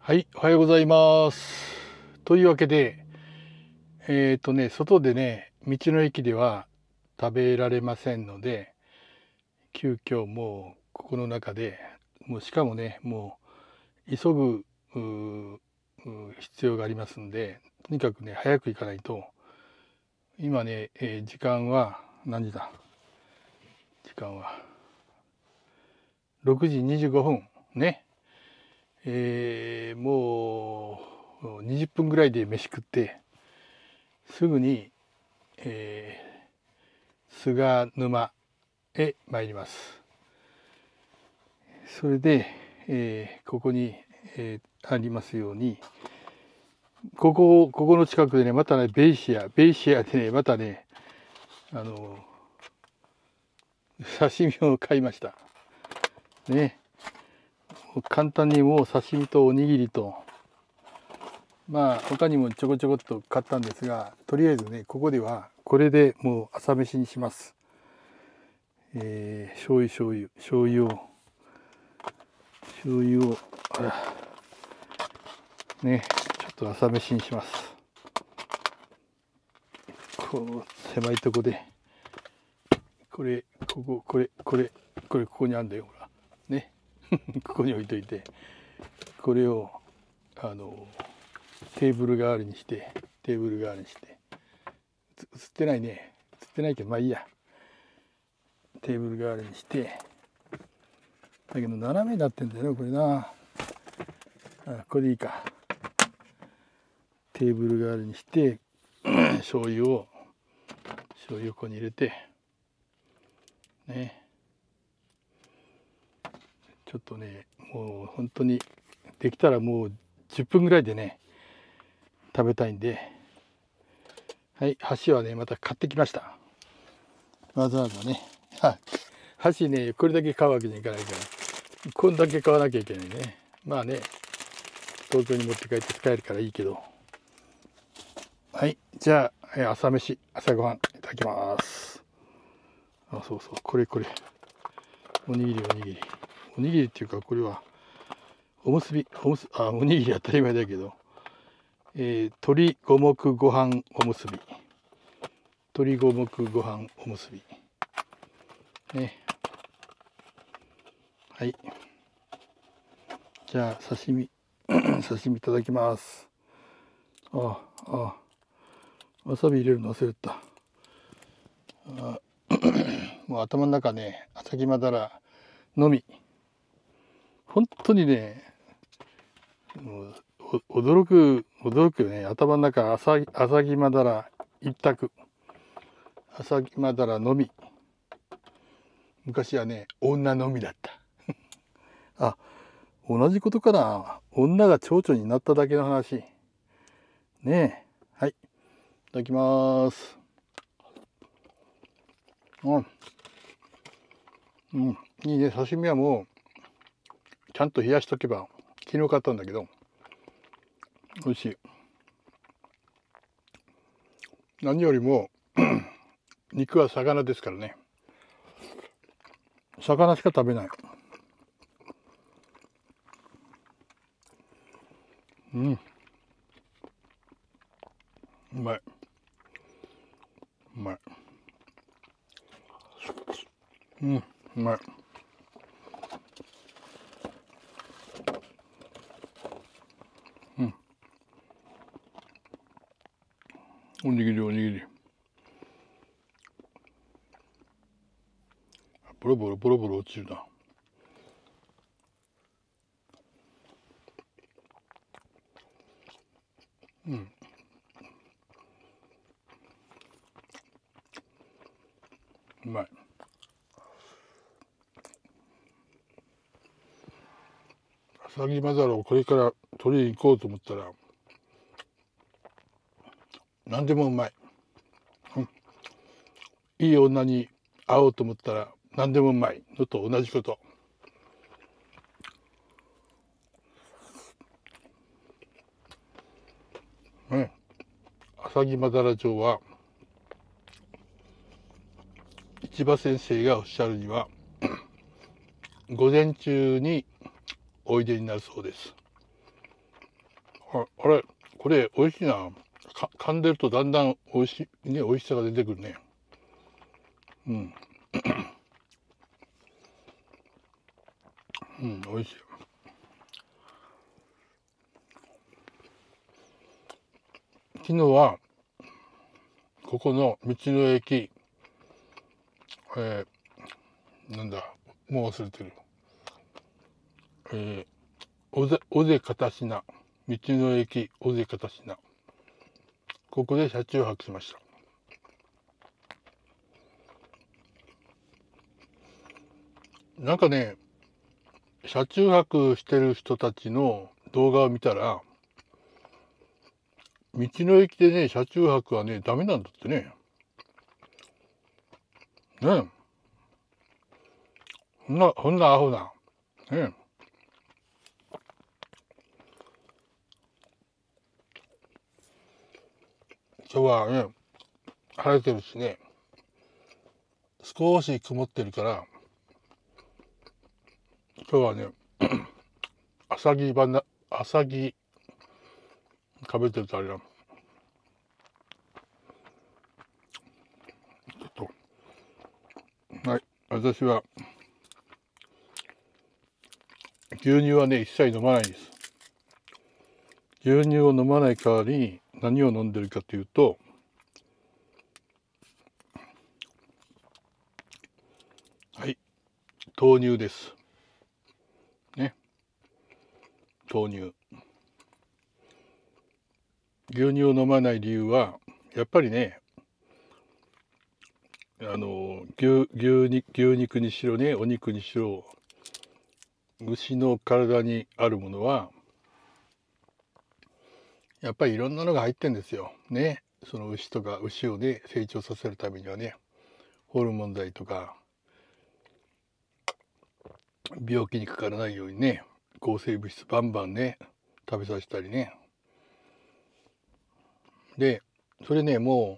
はい、おはようございます。というわけで、外でね、道の駅では食べられませんので、急遽もうここの中で、もうしかもね、もう急ぐ必要がありますんで、とにかくね、早く行かないと、今ね、時間は何時だ？時間は6時25分ね。もう20分ぐらいで飯食ってすぐに、菅沼へ参ります。それで、ここに、ありますようにここの近くでね、またねベイシアでね、またね刺身を買いましたね。簡単にもう刺身とおにぎりと、まあ他にもちょこちょこっと買ったんですが、とりあえずね、ここではこれでもう朝飯にします。醤油をね、ちょっと朝飯にします。この狭いとこでこれここにあんだよ、ほらね。ここに置いといて、これをテーブル代わりにして映ってないね、映ってないけどまあいいや。テーブル代わりにして、だけど斜めになってんだよねこれな。これでいいか。テーブル代わりにして醤油をここに入れてね。ちょっとね、もう本当にできたらもう10分ぐらいでね食べたいんで、はい、箸はねまた買ってきました。わざわざね、箸ねこれだけ買うわけにいかないから、こんだけ買わなきゃいけないね。まあね、東京に持って帰って使えるからいいけど。はい、じゃあ朝ごはんいただきます。そうこれおにぎりっていうか、これはおにぎり当たり前だけど、鶏五目ご飯おむすびね。はい、じゃあ刺身いただきます。わさび入れるの忘れた。もう頭の中ね、朝ぎまだらのみ。本当にね、もう驚くよね。頭の中朝ぎまだら一択。朝ぎまだらのみ。昔はね、女のみだった。同じことかな。女が蝶々になっただけの話ね。はい、いただきます。いいね。刺身はもうちゃんと冷やしとけば、昨日買ったんだけど美味しい。何よりも肉は魚ですからね。魚しか食べない。うまい。うまい。おにぎりボロボロ落ちるな。うまい。アサギマダラをこれから取りに行こうと思ったら何でもうまい。いい女に会おうと思ったら何でもうまいのと同じこと。アサギマダラ城は市場先生がおっしゃるには午前中においでになるそうです。 あれ、これ美味しいな。噛んでるとだんだん美味しさが出てくるね。うん。うん、美味しい。昨日は、ここの道の駅、なんだ、もう忘れてる。尾瀬片品。道の駅尾瀬片品。ここで車中泊しました。なんかね、車中泊してる人たちの動画を見たら、道の駅でね、車中泊はね、ダメなんだってね。ねえ。こんなアホな。ねえ。今日はね、晴れてるしね、少し曇ってるから、今日はね、アサギ食べてるとあれだ。ちょっと、はい、私は、牛乳はね、一切飲まないです。牛乳を飲まない代わりに何を飲んでるかというと、はい、豆乳です。ね、豆乳。牛乳を飲まない理由は、やっぱりね、牛肉にしろね、お肉にしろ、牛の体にあるものは、やっぱりいろんなのが入ってんですよ。ね。その牛をね、成長させるためにはね、ホルモン剤とか、病気にかからないようにね、抗生物質バンバンね、食べさせたりね。で、それね、も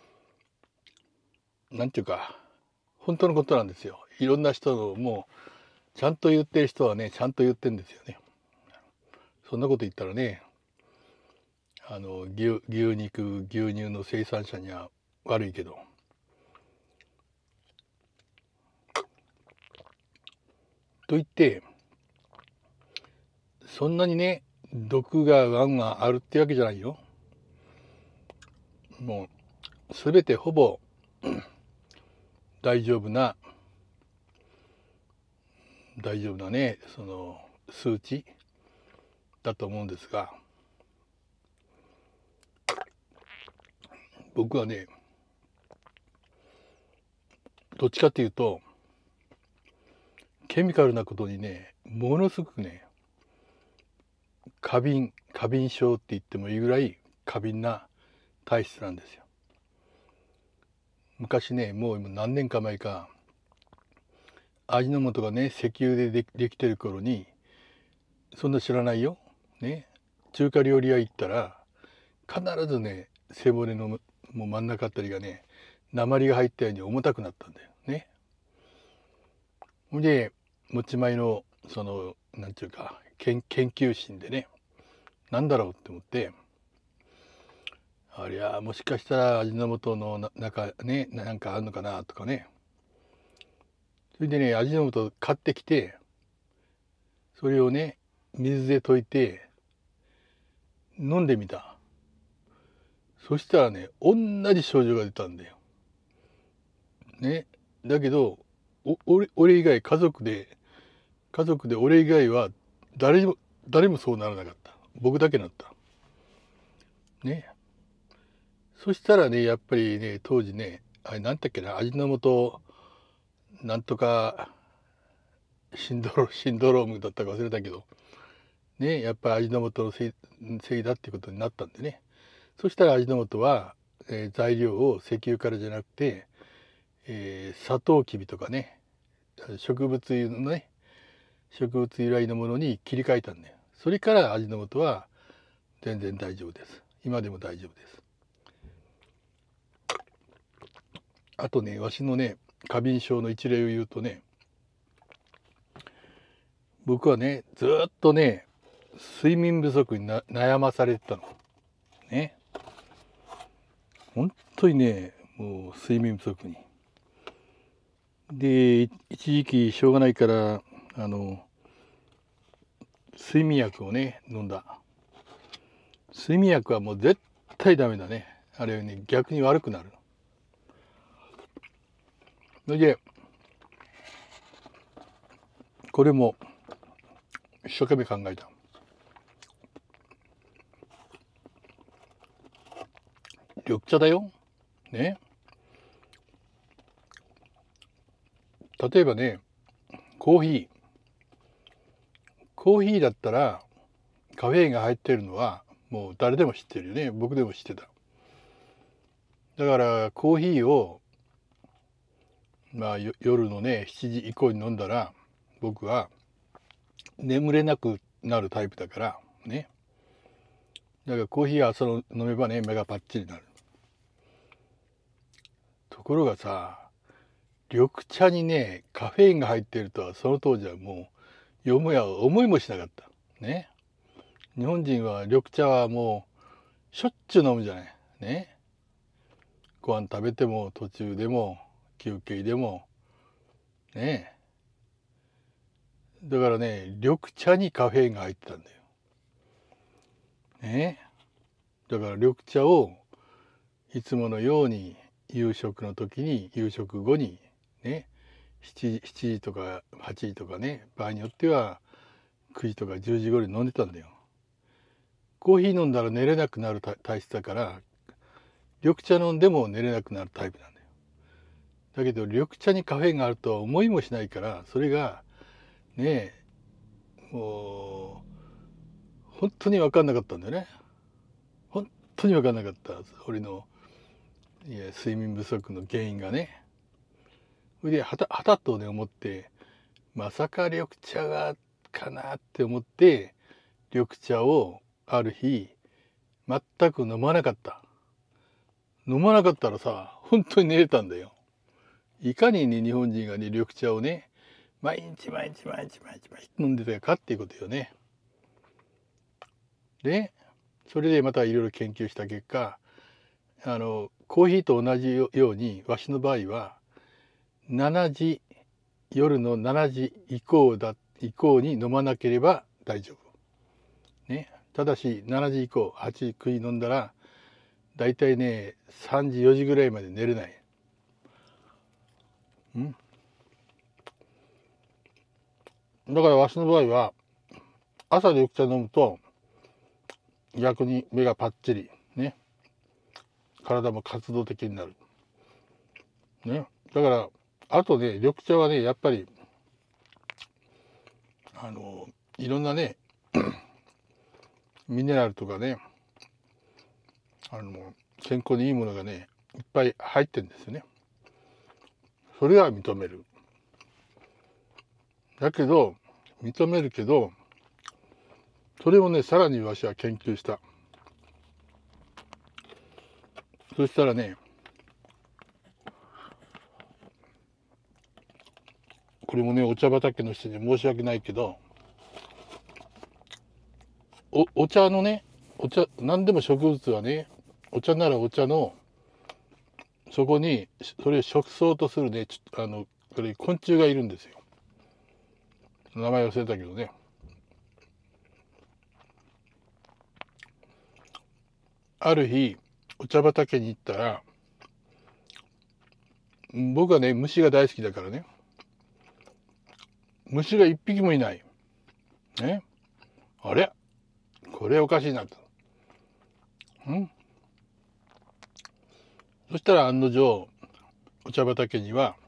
う、なんていうか、本当のことなんですよ。いろんな人の、もう、ちゃんと言ってる人はね、ちゃんと言ってんですよね。そんなこと言ったらね、牛乳の生産者には悪いけど。と言って、そんなにね、毒がガンガンあるってわけじゃないよ。もう、すべてほぼ大丈夫な、ね、その数値だと思うんですが、僕はね、どっちかっていうと、ケミカルなことにね、ものすごくね、過敏症って言ってもいいぐらい過敏な体質なんですよ。昔ね、もう何年か前か、味の素がね、石油でできてる頃に、そんな知らないよ。ね。中華料理屋行ったら、必ずね、背骨のもう真ん中あたりがね、鉛が入ったように重たくなったんだよね。で、持ち前の、なんていうか、研究心でね、なんだろうって思って、ありゃ、もしかしたら味の素の中ね、なんかあるのかなとかね。それでね、味の素買ってきて、それをね、水で溶いて、飲んでみた。そしたらね、同じ症状が出たんだよ。ね。だけど、俺以外、家族で俺以外は誰もそうならなかった。僕だけなった。ね。そしたらね、やっぱりね、当時ね、あれなんだっけな、味の素、なんとかシンドロームだったか忘れたけど、ね、やっぱり味の素のせいだっていうことになったんでね。そしたら味の素は、材料を石油からじゃなくて、サトウキビとかね、植物由のね、植物由来のものに切り替えたんだよ。それから味の素は全然大丈夫です。今でも大丈夫です。あとね、わしのね、過敏症の一例を言うとね、僕はね、ずっとね、 睡眠不足に悩まされてたのね。本当にね、もう睡眠不足に。で一時期しょうがないから睡眠薬をね飲んだ。睡眠薬はもう絶対ダメだね。あれはね逆に悪くなる。それでこれも一生懸命考えた。緑茶だよ。ね。例えばね、コーヒーだったらカフェインが入ってるのはもう誰でも知ってるよね。僕でも知ってた。だからコーヒーを夜のね7時以降に飲んだら僕は眠れなくなるタイプだからね。だからコーヒーは朝飲めばね目がパッチリになる。ところがさ、緑茶にねカフェインが入っているとはその当時はもうよもや思いもしなかったね。日本人は緑茶はもうしょっちゅう飲むじゃないね。ご飯食べても途中でも休憩でもね。だからね緑茶にカフェインが入ってたんだよね。だから緑茶をいつものように夕食の時に夕食後にね7時とか8時とかね、場合によっては9時とか10時頃に飲んでたんだよ。コーヒー飲んだら寝れなくなる体質だから緑茶飲んでも寝れなくなるタイプなんだよ。だけど緑茶にカフェインがあるとは思いもしないから、それがねもう本当に分かんなかったんだよね。本当に分かんなかった。俺の睡眠不足の原因がね。それではたとね思って、まさか緑茶がかなって思って緑茶をある日全く飲まなかった。飲まなかったらさ本当に寝れたんだよ。いかにね日本人がね緑茶をね毎日飲んでたかっていうことよね。でそれでまたいろいろ研究した結果、コーヒーと同じようにわしの場合は夜の7時以降に飲まなければ大丈夫ね。ただし7時以降8時9時飲んだらだいたいね3時4時ぐらいまで寝れない。だからわしの場合は朝緑茶飲むと逆に目がパッチリね、体も活動的になるね。だからあとね緑茶はねやっぱりいろんなねミネラルとかね健康にいいものがねいっぱい入ってるんですよね。それは認める。だけど認めるけどそれをねさらにわしは研究した。そしたらねこれもねお茶畑の人に申し訳ないけどお茶のね何でも植物はねお茶ならお茶のそこにそれを食草とするねこれ昆虫がいるんですよ。名前忘れたけどね。ある日お茶畑に行ったら僕はね虫が大好きだからね虫が一匹もいないね。あれこれおかしいなと。そしたら案の定お茶畑には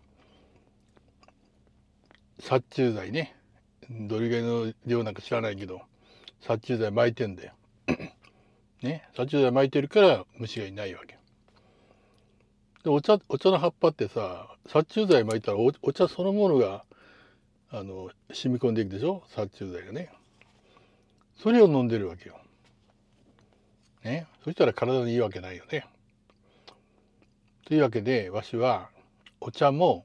殺虫剤ね、どれぐらいの量なんか知らないけど殺虫剤撒いてんだよね。殺虫剤撒いてるから虫がいないわけで、お茶の葉っぱってさ殺虫剤撒いたらお茶そのものが染み込んでいくでしょ、殺虫剤がね。それを飲んでるわけよね。そしたら体にいいわけないよね。というわけでわしはお茶も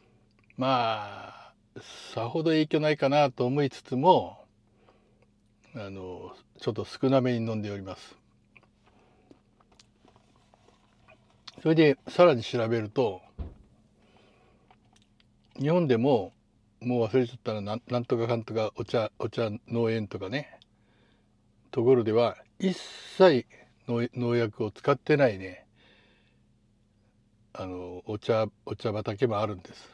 まあさほど影響ないかなと思いつつもちょっと少なめに飲んでおります。それでさらに調べると、日本でももう忘れちゃったらなんとかかんとかお茶農園とかね、ところでは一切農薬を使ってないね、お茶畑もあるんです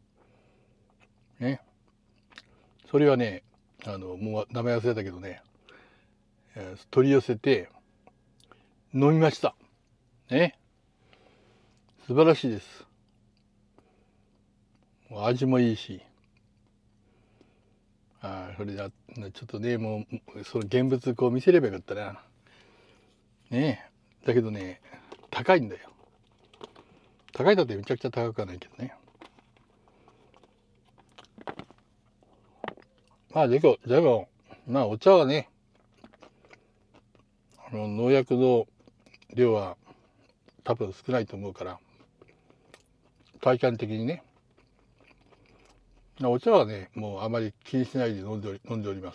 ね。それはね、もう名前忘れたけどね、取り寄せて飲みましたね。素晴らしいです。味もいいし、それだちょっとね、もうその現物こう見せればよかったなね。だけどね、高いんだよ。高いだってめちゃくちゃ高くはないけどね。まあでもまあお茶はね、農薬の量は多分少ないと思うから、体感的にね、お茶はねもうあまり気にしないで飲んでおります。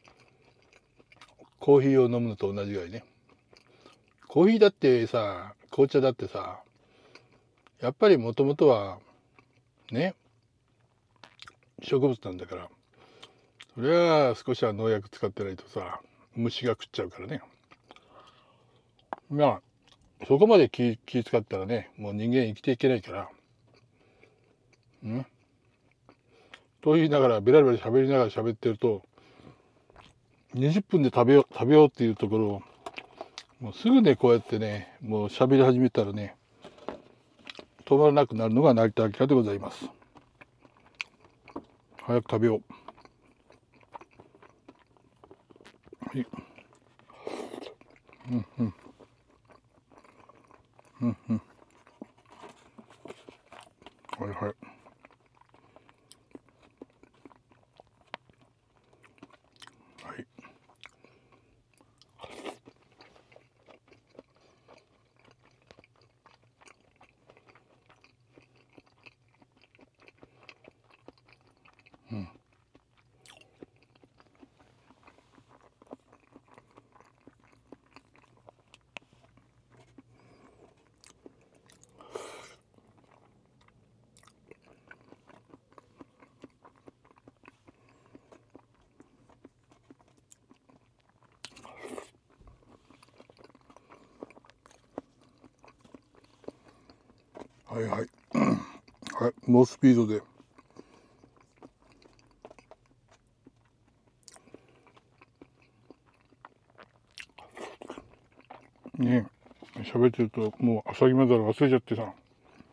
コーヒーを飲むのと同じぐらいね。コーヒーだってさ、紅茶だってさ、やっぱりもともとはね、植物なんだから、それは少しは農薬使ってないとさ、虫が食っちゃうからね。まあそこまで気使ったらね、もう人間生きていけないから、と言いながらベラベラ喋りながら喋ってると、20分で食べようっていうところを、もうすぐねこうやってね、もう喋り始めたらね、止まらなくなるのが成田明でございます。早く食べよう。はい。はいはい。はい。はいはい。はい、猛スピードで。ね、喋ってるともう浅木まだ忘れちゃってさ、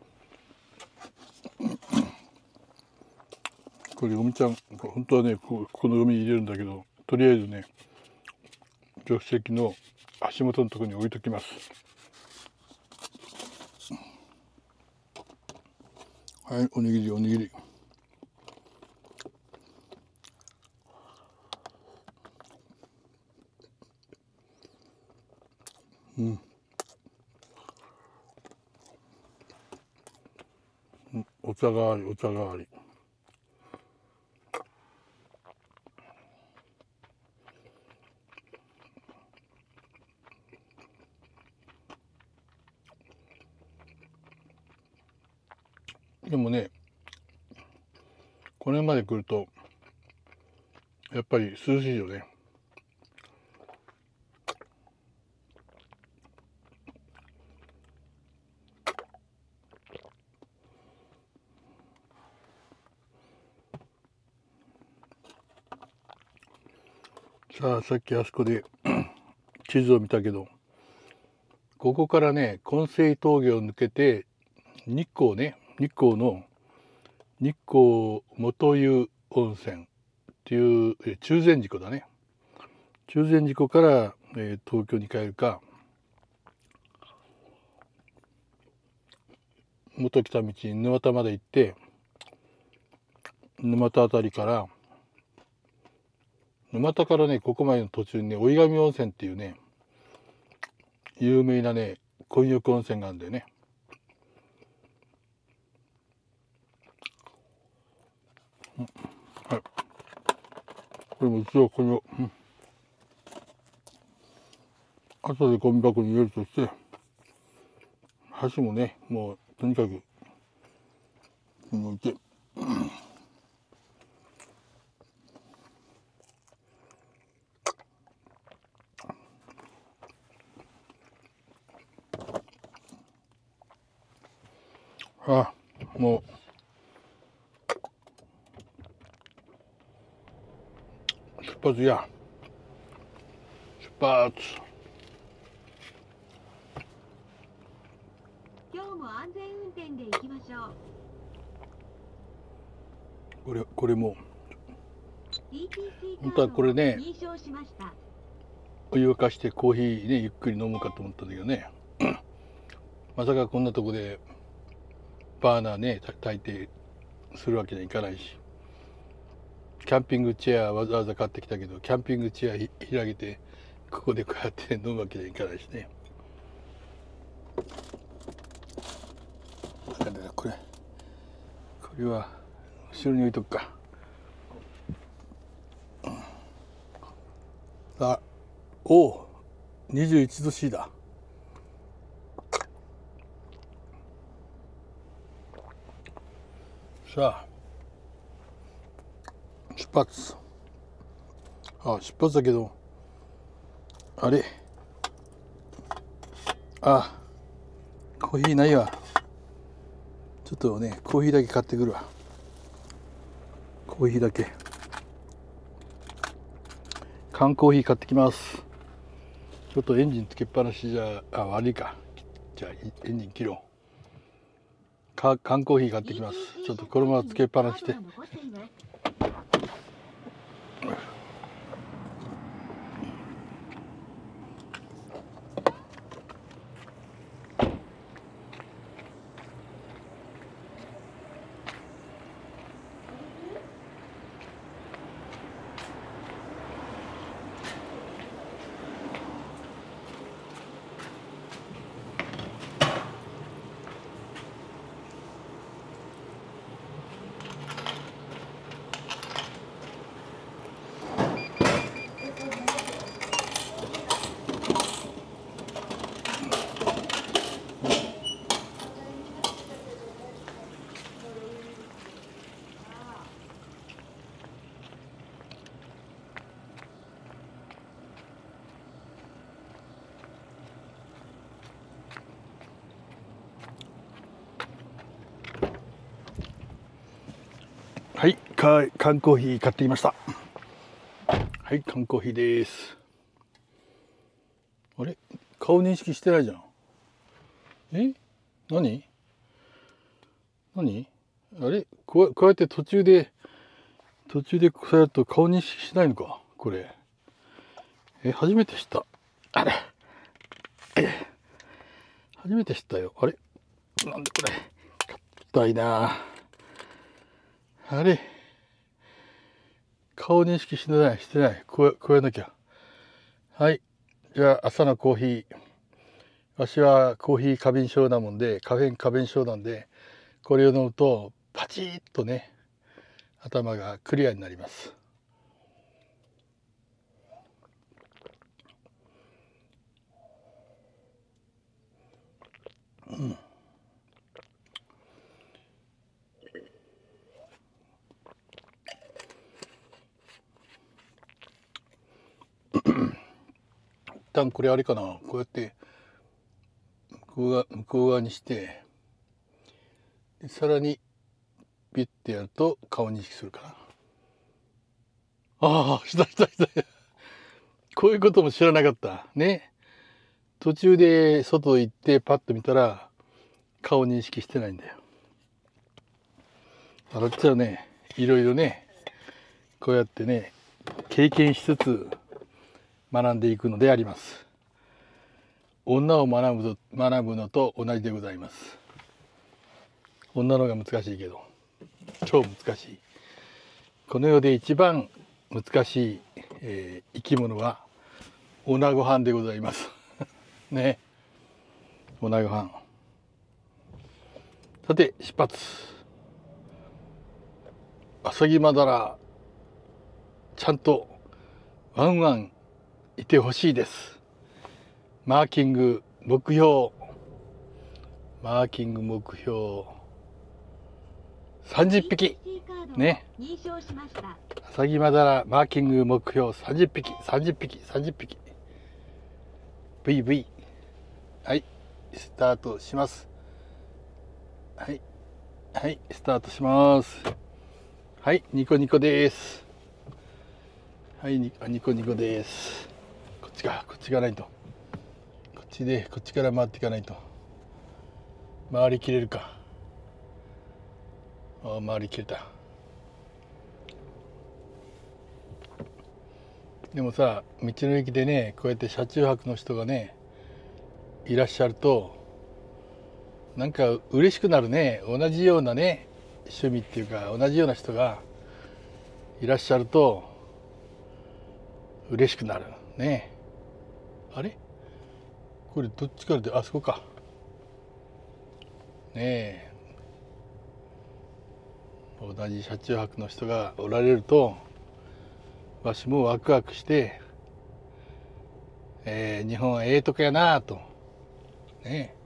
これおみちゃん本当はねこの海に入れるんだけど、とりあえずね助手席の足元のところに置いときます。はい、おにぎりおにぎり。お茶代わりお茶代わり。でもね、この辺まで来るとやっぱり涼しいよね。さあ、さっきあそこで地図を見たけど、ここからね金星峠を抜けて日光の日光元湯温泉っていう中禅寺湖だね。中禅寺湖から、東京に帰るか、元来た道に沼田まで行って、沼田あたりから沼田からねここまでの途中にね追上温泉っていうね有名なね混浴温泉があるんだよね。はい、これも一応これを、 後でゴミ箱に入れるとして、箸もね、もうとにかく置いて、あ、もう出発や。出発。 今日も安全運転で行きましょう。 これも ETC 本当はこれね、 認証しました。 お湯沸かしてコーヒーねゆっくり飲むかと思ったんだけどねまさかこんなとこでバーナーね炊いてするわけにはいかないし、キャンピングチェアわざわざ買ってきたけど、キャンピングチェア開けてここでこうやって飲むわけにはいかないしね。だからこれは後ろに置いとくか。あ、おお、21度 C だ。さあ出発。あ、出発だけどあれ、あ、コーヒーないわ。ちょっとねコーヒーだけ買ってくるわ。コーヒーだけ、缶コーヒー買ってきます。ちょっとエンジンつけっぱなしじゃ悪いか。じゃあエンジン切ろう。缶コーヒー買ってきます。ちょっとこのままつけっぱなしで。はい、缶コーヒー買ってきました。はい、缶コーヒーです。あれ、顔認識してないじゃん。何あれ、こうやって途中でそうやると顔認識しないのかこれ。初めて知った。あれ、初めて知ったよ。あれ、なんでこれ硬いな。あれ、顔認識してない。こうやんなきゃ。はい、じゃあ朝のコーヒー。わしはコーヒー過敏症なもんで、カフェイン過敏症なんで、これを飲むとパチッとね頭がクリアになります。一旦これあれかな、こうやって向こう側にして、でさらにピッてやると顔認識するかな。ああ、した。こういうことも知らなかったね。途中で外行ってパッと見たら顔認識してないんだよ。笑っちゃうね。いろいろね、こうやってね経験しつつ学んでいくのであります。女を学ぶのと同じでございます。女の方が難しいけど超難しい。この世で一番難しい、生き物は女ご飯でございますね。女ご飯。さて出発。アサギマダラちゃんとワンワンいてほしいです。 マーキング目標30匹 ETC カードをね。 認証しました。 アサギマダラマーキング目標30匹30匹30匹 VV。 はいスタートします。はいはいスタートします。はいニコニコです。はいニコニコです。こっちがないと、こっちから回っていかないと回りきれるか。あ、回りきれた。でもさ、道の駅でねこうやって車中泊の人がねいらっしゃるとなんか嬉しくなるね。同じようなね趣味っていうか同じような人がいらっしゃると嬉しくなるね。あれこれどっちからで、あそこかねえ。同じ車中泊の人がおられるとわしもワクワクして、日本はええとこやなとね